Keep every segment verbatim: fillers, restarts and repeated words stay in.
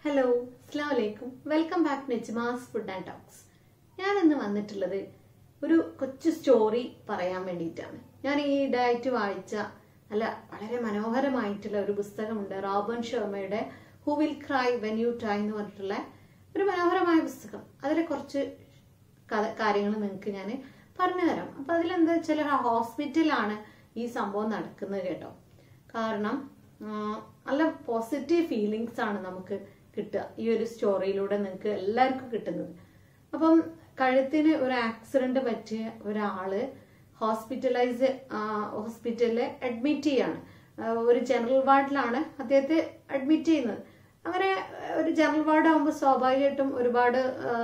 Hello, അസ്സലാമു അലൈക്കും. Welcome back to Nijmas food and talks. ഞാൻ ഇന്ന് വന്നിട്ടുള്ളത് ഒരു കൊച്ചു സ്റ്റോറി പറയാൻ വേണ്ടിയിട്ടാണ്. ഞാൻ ഈ ഡയറ്റ് വായിച്ച നല്ല വളരെ മനോഹരമായിട്ടുള്ള ഒരു പുസ്തകമുണ്ട്, റോബിൻ ശർമ്മയുടെ who will cry when you die എന്ന് പറഞ്ഞിട്ടുള്ള ഒരു മനോഹരമായ പുസ്തകം. അതിലെ കുറച്ച് കാര്യങ്ങൾ നിങ്ങൾക്ക് ഞാൻ പറഞ്ഞു തരാം. അപ്പൊ അതിലെന്താ വെച്ചാൽ ഹോസ്പിറ്റലാണ് ഈ സംഭവം നടക്കുന്നത് കേട്ടോ. കാരണം നല്ല പോസിറ്റീവ് ഫീലിങ്സ് ആണ് നമുക്ക് കിട്ടുക ഈ ഒരു സ്റ്റോറിയിലൂടെ, നിങ്ങൾക്ക് എല്ലാവർക്കും കിട്ടുന്നത്. അപ്പം കഴുത്തിന് ഒരു ആക്സിഡന്റ് പറ്റിയ ഒരാള് ഹോസ്പിറ്റലൈസ് ഹോസ്പിറ്റലിൽ അഡ്മിറ്റ് ചെയ്യാണ്. ഒരു ജനറൽ വാർഡിലാണ് അദ്ദേഹത്തെ അഡ്മിറ്റ് ചെയ്യുന്നത്. അങ്ങനെ ഒരു ജനറൽ വാർഡ് ആകുമ്പോൾ സ്വാഭാവികമായിട്ടും ഒരുപാട്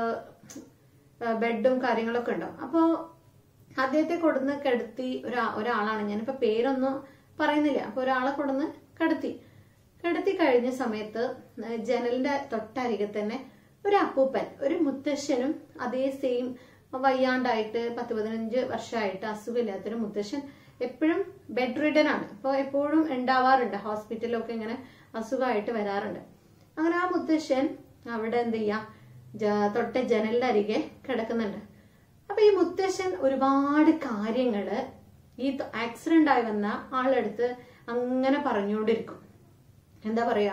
ബെഡും കാര്യങ്ങളൊക്കെ ഉണ്ടാവും. അപ്പോൾ അദ്ദേഹത്തെ കൊടുന്ന് കിടത്തി ഒരാ ഒരാളാണ് ഞാനിപ്പോ പേരൊന്നും പറയുന്നില്ല. അപ്പൊ ഒരാളെ കൊടുന്ന് കിടത്തി കിടത്തി കഴിഞ്ഞ സമയത്ത് ജനലിന്റെ തൊട്ടരികെ തന്നെ ഒരു അപ്പൂപ്പൻ, ഒരു മുത്തശ്ശനും അതേ സെയിം വയ്യാണ്ടായിട്ട് പത്ത് പതിനഞ്ച് വർഷമായിട്ട് അസുഖമില്ലാത്തൊരു മുത്തശ്ശൻ എപ്പോഴും ബെഡ് റിഡൻ ആണ്. അപ്പോൾ എപ്പോഴും ഉണ്ടാവാറുണ്ട്, ഹോസ്പിറ്റലിലൊക്കെ ഇങ്ങനെ അസുഖമായിട്ട് വരാറുണ്ട്. അങ്ങനെ ആ മുത്തശ്ശൻ അവിടെ എന്ത് ചെയ്യാം, തൊട്ട ജനലിന്റെ അരികെ കിടക്കുന്നുണ്ട്. അപ്പൊ ഈ മുത്തശ്ശൻ ഒരുപാട് കാര്യങ്ങള് ഈ ആക്സിഡന്റ് ആയി വന്ന ആളെടുത്ത് അങ്ങനെ പറഞ്ഞുകൊണ്ടിരിക്കും. എന്താ പറയാ,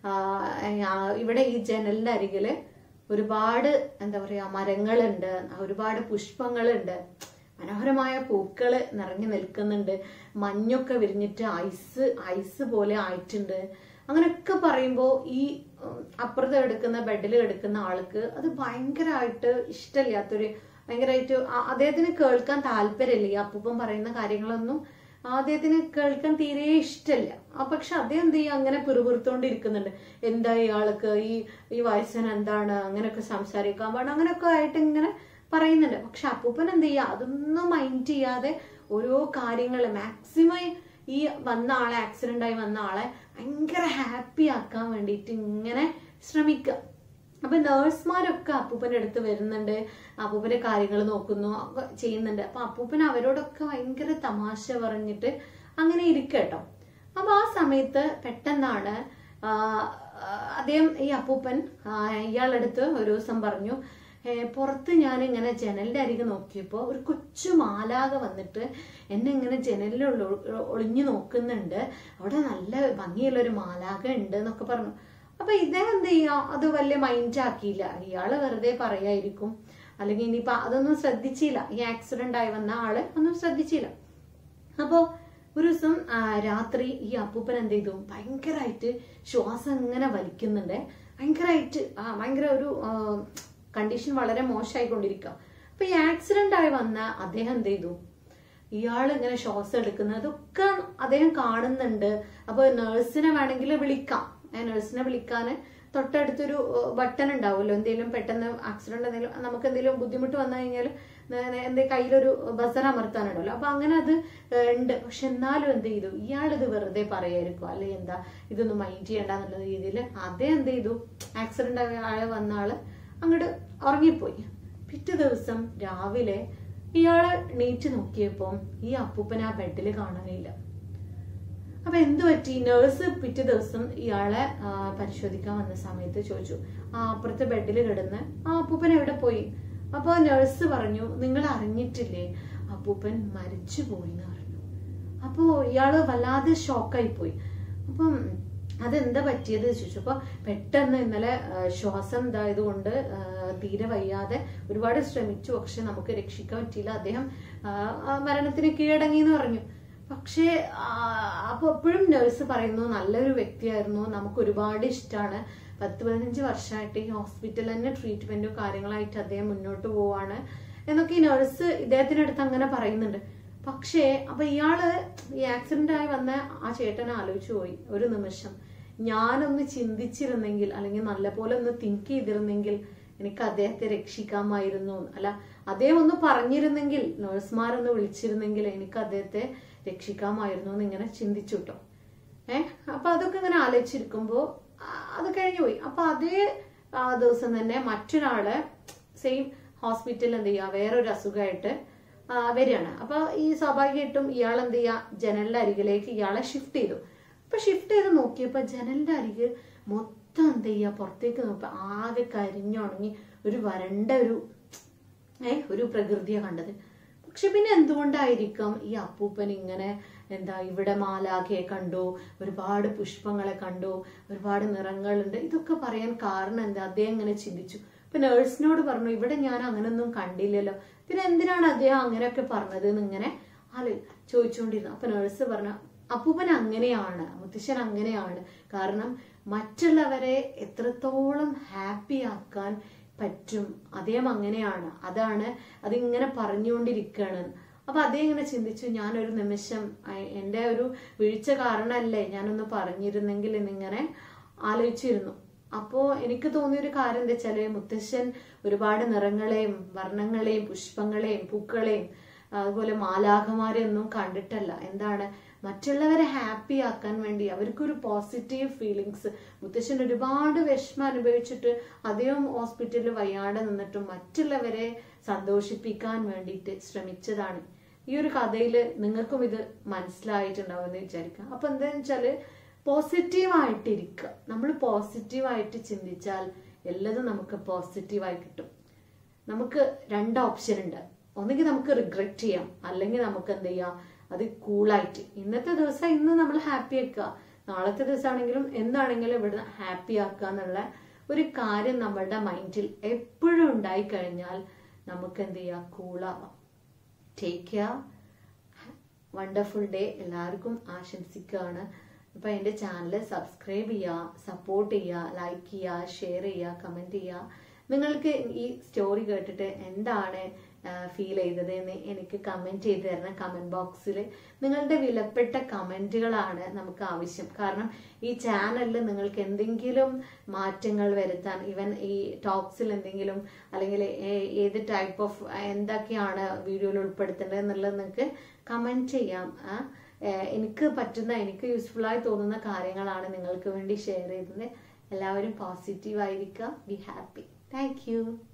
ഇവിടെ ഈ ജനലിന്റെ അരികില് ഒരുപാട് എന്താ പറയാ മരങ്ങളുണ്ട്, ഒരുപാട് പുഷ്പങ്ങളുണ്ട്, മനോഹരമായ പൂക്കള് നിറഞ്ഞു നിൽക്കുന്നുണ്ട്, മഞ്ഞൊക്കെ വിരിഞ്ഞിട്ട് ഐസ് ഐസ് പോലെ ആയിട്ടുണ്ട്. അങ്ങനെയൊക്കെ പറയുമ്പോ ഈ അപ്പുറത്ത് കിടക്കുന്ന ബെഡിൽ കിടക്കുന്ന ആൾക്ക് അത് ഭയങ്കരമായിട്ട് ഇഷ്ടമില്ലാത്തൊരു, ഭയങ്കരമായിട്ട് അദ്ദേഹത്തിന് കേൾക്കാൻ താല്പര്യമില്ല. ഈ അപ്പൂപ്പൻ പറയുന്ന കാര്യങ്ങളൊന്നും അദ്ദേഹത്തിന് കേൾക്കാൻ തീരെ ഇഷ്ടമല്ല. ആ പക്ഷെ അദ്ദേഹം എന്ത് ചെയ്യും, അങ്ങനെ പിറുപിറുത്തോണ്ടിരിക്കുന്നുണ്ട്. എന്താ ഇയാൾക്ക് ഈ ഈ വയസ്സിന് എന്താണ് അങ്ങനെയൊക്കെ സംസാരിക്കാൻ പാടില്ല, അങ്ങനെയൊക്കെ ആയിട്ട് ഇങ്ങനെ പറയുന്നുണ്ട്. പക്ഷെ അപ്പൂപ്പൻ എന്ത് ചെയ്യാ, അതൊന്നും മൈൻഡ് ചെയ്യാതെ ഓരോ കാര്യങ്ങള് മാക്സിമം ഈ വന്ന ആളെ, ആക്സിഡന്റ് ആയി വന്ന ആളെ ഭയങ്കര ഹാപ്പി ആക്കാൻ വേണ്ടിയിട്ട് ഇങ്ങനെ ശ്രമിക്കുക. അപ്പൊ നേഴ്സുമാരൊക്കെ അപ്പൂപ്പന്റെ അടുത്ത് വരുന്നുണ്ട്, അപ്പൂപ്പന്റെ കാര്യങ്ങൾ നോക്കുന്നു, ചെയ്യുന്നുണ്ട്. അപ്പൊ അപ്പൂപ്പൻ അവരോടൊക്കെ ഭയങ്കര തമാശ പറഞ്ഞിട്ട് അങ്ങനെ ഇരിക്കട്ടോ. അപ്പൊ ആ സമയത്ത് പെട്ടെന്നാണ് അദ്ദേഹം, ഈ അപ്പൂപ്പൻ ഇയാളെടുത്ത് ഒരു ദിവസം പറഞ്ഞു, പുറത്ത് ഞാൻ ഇങ്ങനെ ജനലിന്റെ അരികെ നോക്കിയപ്പോ ഒരു കൊച്ചു മാലാക വന്നിട്ട് എന്നെ ഇങ്ങനെ ജനലിൽ ഒളിഞ്ഞു നോക്കുന്നുണ്ട്, അവിടെ നല്ല ഭംഗിയുള്ള ഒരു മാലാക ഉണ്ട് എന്നൊക്കെ പറഞ്ഞു. അപ്പൊ ഇദ്ദേഹം എന്ത് ചെയ്യാ, അത് വലിയ മൈൻഡ് ആക്കിയില്ല. ഇയാള് വെറുതെ പറയായിരിക്കും, അല്ലെങ്കിൽ ഇനിയിപ്പൊ അതൊന്നും ശ്രദ്ധിച്ചില്ല. ഈ ആക്സിഡന്റ് ആയി വന്ന ആള് ഒന്നും ശ്രദ്ധിച്ചില്ല. അപ്പോ ഒരു ദിവസം രാത്രി ഈ അപ്പൂപ്പൻ എന്ത് ചെയ്തു, ഭയങ്കരമായിട്ട് ശ്വാസം ഇങ്ങനെ വലിക്കുന്നുണ്ട്, ഭയങ്കരമായിട്ട് ഭയങ്കര ഒരു കണ്ടീഷൻ വളരെ മോശമായിക്കൊണ്ടിരിക്കുക. അപ്പൊ ഈ ആക്സിഡന്റ് ആയി വന്ന അദ്ദേഹം എന്ത് ചെയ്തു, ഇയാൾ ഇങ്ങനെ ശ്വാസം എടുക്കുന്നതൊക്കെ അദ്ദേഹം കാണുന്നുണ്ട്. അപ്പൊ നേഴ്സിനെ വേണമെങ്കിൽ വിളിക്കാം, നഴ്സിനെ വിളിക്കാന് തൊട്ടടുത്തൊരു ബട്ടൺ ഉണ്ടാവുമല്ലോ, എന്തെങ്കിലും പെട്ടെന്ന് ആക്സിഡന്റ് എന്തെങ്കിലും നമുക്ക് എന്തെങ്കിലും ബുദ്ധിമുട്ട് വന്നു കഴിഞ്ഞാൽ എന്റെ കയ്യിലൊരു ബസർ അമർത്താനുണ്ടല്ലോ. അപ്പൊ അങ്ങനെ അത് ഉണ്ട്. പക്ഷെ എന്നാലും എന്ത് ചെയ്തു, ഇയാളിത് വെറുതെ പറയായിരിക്കും, അല്ലെ എന്താ ഇതൊന്നും മൈൻഡ് ചെയ്യണ്ട എന്നുള്ള രീതിയിൽ അദ്ദേഹം എന്ത് ചെയ്തു, ആക്സിഡന്റ് ആയ വന്ന ആള് അങ്ങോട്ട് ഉറങ്ങിപ്പോയി. പിറ്റേ ദിവസം രാവിലെ ഇയാളെ നീറ്റ് നോക്കിയപ്പോ ഈ അപ്പൂപ്പൻ ആ ബെഡിൽ കാണാനില്ല. അപ്പൊ എന്തു പറ്റി, നേഴ്സ് പിറ്റേ ദിവസം ഇയാളെ പരിശോധിക്കാൻ വന്ന സമയത്ത് ചോദിച്ചു, ആ അപ്പുറത്തെ ബെഡിൽ കിടന്ന് ആ അപ്പൂപ്പൻ എവിടെ പോയി? അപ്പൊ നേഴ്സ് പറഞ്ഞു, നിങ്ങൾ അറിഞ്ഞിട്ടില്ലേ, അപ്പൂപ്പൻ മരിച്ചു പോയി എന്ന് പറഞ്ഞു. അപ്പോ ഇയാള് വല്ലാതെ ഷോക്കായി പോയി. അപ്പം അതെന്താ പറ്റിയത് ചോദിച്ചപ്പോ പെട്ടെന്ന് ഇന്നലെ ശ്വാസം ഇതായത് കൊണ്ട് തീരെ വയ്യാതെ ഒരുപാട് ശ്രമിച്ചു, പക്ഷെ നമുക്ക് രക്ഷിക്കാൻ പറ്റിയില്ല, അദ്ദേഹം മരണത്തിന് കീഴടങ്ങി എന്ന് പറഞ്ഞു. പക്ഷേ അപ്പൊ എപ്പോഴും നഴ്സ് പറയുന്നു, നല്ലൊരു വ്യക്തിയായിരുന്നു, നമുക്ക് ഒരുപാട് ഇഷ്ടമാണ്, പത്ത് പതിനഞ്ച് വർഷമായിട്ട് ഈ ഹോസ്പിറ്റലിൽ തന്നെ ട്രീറ്റ്മെന്റും കാര്യങ്ങളായിട്ട് അദ്ദേഹം മുന്നോട്ട് പോവാണ് എന്നൊക്കെ ഈ നഴ്സ് ഇദ്ദേഹത്തിന്റെ അടുത്ത് അങ്ങനെ പറയുന്നുണ്ട്. പക്ഷേ അപ്പൊ ഇയാള് ഈ ആക്സിഡന്റ് ആയി വന്ന ആ ചേട്ടനെ ആലോചിച്ചു പോയി ഒരു നിമിഷം, ഞാനൊന്ന് ചിന്തിച്ചിരുന്നെങ്കിൽ അല്ലെങ്കിൽ നല്ലപോലെ ഒന്ന് തിങ്ക് ചെയ്തിരുന്നെങ്കിൽ എനിക്ക് അദ്ദേഹത്തെ രക്ഷിക്കാമായിരുന്നു, അല്ല അദ്ദേഹം ഒന്ന് പറഞ്ഞിരുന്നെങ്കിൽ, നഴ്സുമാരൊന്ന് വിളിച്ചിരുന്നെങ്കിൽ എനിക്ക് അദ്ദേഹത്തെ രക്ഷിക്കാമായിരുന്നു എന്ന് ഇങ്ങനെ ചിന്തിച്ചു കേട്ടോ. ഏഹ് അപ്പൊ അതൊക്കെ ഇങ്ങനെ ആലോചിച്ചിരിക്കുമ്പോ അത് കഴിഞ്ഞു പോയി. അപ്പൊ അതേ ദിവസം തന്നെ മറ്റൊരാള് സെയിം ഹോസ്പിറ്റലിൽ എന്ത് ചെയ്യാ, വേറൊരു അസുഖമായിട്ട് വരികയാണ്. അപ്പൊ ഈ സ്വാഭാവികമായിട്ടും ഇയാൾ എന്ത് ചെയ്യാ, ജനലിന്റെ അരികിലേക്ക് ഇയാളെ ഷിഫ്റ്റ് ചെയ്തു. അപ്പൊ ഷിഫ്റ്റ് ചെയ്ത് നോക്കിയപ്പോ ജനലിന്റെ അരികെ മൊത്തം മൊത്തം എന്ത് ചെയ്യുക, പുറത്തേക്ക് നോക്കുക ആകെ കരിഞ്ഞുണങ്ങി ഒരു വരണ്ട ഒരു ഏ ഒരു പ്രകൃതിയാണ് കണ്ടത്. പക്ഷെ പിന്നെ എന്തുകൊണ്ടായിരിക്കാം ഈ അപ്പൂപ്പൻ ഇങ്ങനെ എന്താ ഇവിടെ മാലാഖയെ കണ്ടു, ഒരുപാട് പുഷ്പങ്ങളെ കണ്ടു, ഒരുപാട് നിറങ്ങളുണ്ട്, ഇതൊക്കെ പറയാൻ കാരണം എന്താ? അദ്ദേഹം ഇങ്ങനെ ചിന്തിച്ചു. ഇപ്പൊ നേഴ്സിനോട് പറഞ്ഞു ഇവിടെ ഞാൻ അങ്ങനൊന്നും കണ്ടില്ലല്ലോ, പിന്നെ എന്തിനാണ് അദ്ദേഹം അങ്ങനെയൊക്കെ പറഞ്ഞത് എന്ന് ഇങ്ങനെ ആള് ചോദിച്ചുകൊണ്ടിരുന്നു. അപ്പൊ നേഴ്സ് പറഞ്ഞു അപ്പൂപ്പൻ അങ്ങനെയാണ്, മുത്തശ്ശൻ അങ്ങനെയാണ്, കാരണം മറ്റുള്ളവരെ എത്രത്തോളം ഹാപ്പി ആക്കാൻ പറ്റും അദ്ദേഹം അങ്ങനെയാണ്, അതാണ് അതിങ്ങനെ പറഞ്ഞുകൊണ്ടിരിക്കുകയാണ്. അപ്പൊ അതേ ഇങ്ങനെ ചിന്തിച്ചു, ഞാനൊരു നിമിഷം എൻ്റെ ഒരു വീഴ്ച കാരണമല്ലേ ഞാനൊന്ന് പറഞ്ഞിരുന്നെങ്കിൽ എന്നിങ്ങനെ ആലോചിച്ചിരുന്നു. അപ്പോ എനിക്ക് തോന്നിയൊരു കാര്യം എന്താ വെച്ചാല്, മുത്തശ്ശൻ ഒരുപാട് നിറങ്ങളെയും വർണ്ണങ്ങളെയും പുഷ്പങ്ങളെയും പൂക്കളെയും അതുപോലെ മാലാഖമാരെ ഒന്നും കണ്ടിട്ടല്ല, എന്താണ് മറ്റുള്ളവരെ ഹാപ്പി ആക്കാൻ വേണ്ടി, അവർക്കൊരു പോസിറ്റീവ് ഫീലിങ്സ്. മുത്തശ്ശൻ ഒരുപാട് വിഷമം അനുഭവിച്ചിട്ട് അദ്ദേഹം ഹോസ്പിറ്റലിൽ വയ്യാതെ നിന്നിട്ടും മറ്റുള്ളവരെ സന്തോഷിപ്പിക്കാൻ വേണ്ടിയിട്ട് ശ്രമിച്ചതാണ്. ഈ ഒരു കഥയിൽ നിങ്ങൾക്കും ഇത് മനസ്സിലായിട്ടുണ്ടാവും എന്ന് വിചാരിക്കാം. അപ്പൊ എന്താന്ന് വെച്ചാല് പോസിറ്റീവായിട്ടിരിക്കുക. നമ്മൾ പോസിറ്റീവായിട്ട് ചിന്തിച്ചാൽ എല്ലതും നമുക്ക് പോസിറ്റീവായി കിട്ടും. നമുക്ക് രണ്ട് ഓപ്ഷൻ ഉണ്ട്, ഒന്നെങ്കിൽ നമുക്ക് റിഗ്രറ്റ് ചെയ്യാം, അല്ലെങ്കിൽ നമുക്ക് എന്ത് ചെയ്യാം അത് കൂളായിട്ട് ഇന്നത്തെ ദിവസം ഇന്ന് നമ്മൾ ഹാപ്പി ആക്കുക, നാളത്തെ ദിവസമാണെങ്കിലും എന്താണെങ്കിലും ഇവിടെ ഹാപ്പി ആക്കുക എന്നുള്ള ഒരു കാര്യം നമ്മളുടെ മൈൻഡിൽ എപ്പോഴും ഉണ്ടായി കഴിഞ്ഞാൽ നമുക്ക് എന്ത് ചെയ്യാം കൂളാവാം. ടേക്ക് കെയർ, വണ്ടർഫുൾ ഡേ എല്ലാവർക്കും ആശംസിക്കുകയാണ്. അപ്പൊ എൻ്റെ ചാനൽ സബ്സ്ക്രൈബ് ചെയ്യുക, സപ്പോർട്ട് ചെയ്യുക, ലൈക്ക് ചെയ്യുക, ഷെയർ ചെയ്യുക, കമന്റ് ചെയ്യുക. നിങ്ങൾക്ക് ഈ സ്റ്റോറി കേട്ടിട്ട് എന്താണ് ഫീൽ ചെയ്തത് എന്ന് എനിക്ക് കമന്റ് ചെയ്ത് തരണം കമന്റ് ബോക്സിൽ. നിങ്ങളുടെ വിലപ്പെട്ട കമന്റുകളാണ് നമുക്ക് ആവശ്യം. കാരണം ഈ ചാനലിൽ നിങ്ങൾക്ക് എന്തെങ്കിലും മാറ്റങ്ങൾ വരുത്താൻ, ഈവൻ ഈ ടോക്സിൽ എന്തെങ്കിലും അല്ലെങ്കിൽ ഏത് ടൈപ്പ് ഓഫ് എന്തൊക്കെയാണ് വീഡിയോയിൽ ഉൾപ്പെടുത്തേണ്ടത് എന്നുള്ളത് നിങ്ങൾക്ക് കമന്റ് ചെയ്യാം. എനിക്ക് പറ്റുന്ന, എനിക്ക് യൂസ്ഫുൾ ആയി തോന്നുന്ന കാര്യങ്ങളാണ് നിങ്ങൾക്ക് വേണ്ടി ഷെയർ ചെയ്തത്. എല്ലാവരും പോസിറ്റീവ് ആയിരിക്കുക, ബി ഹാപ്പി. Thank you.